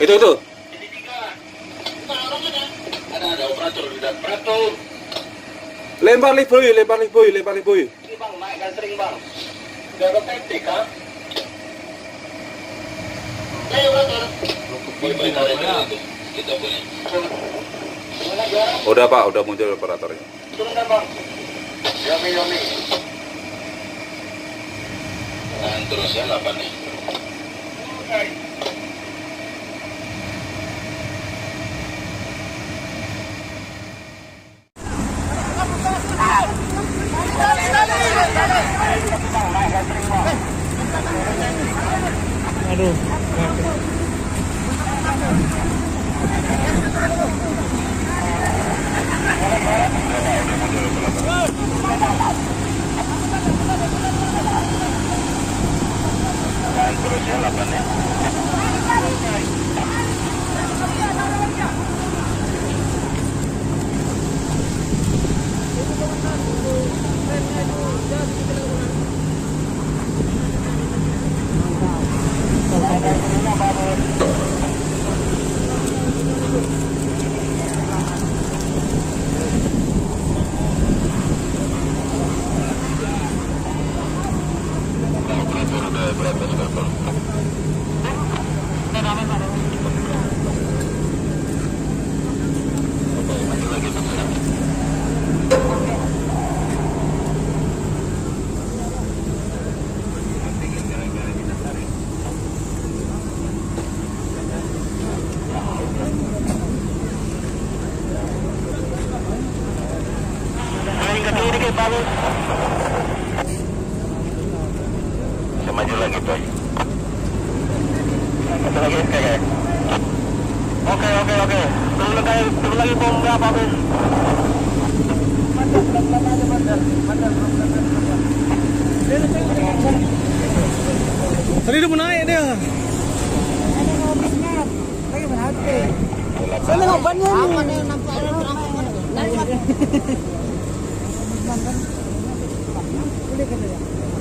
Itu. Ada operator, operator. Lempar boy. Ini bang, naik gantring bang. Udah ada PT kah? Ayo operator. Kita punya. Udah Pak, udah muncul operatornya. Turun kan bang. Yomi. Dan terus ya 8 nih. Aduh. Dan terus ya 8 nih. Maju lagi boy. Satu lagi kayak. Oke. Turun lagi bom berapa bos? Tadi udah mau naik dia. Lagi berhati. Saya ngobatnya nih. Apa nih nampak terang. Boleh kan ya?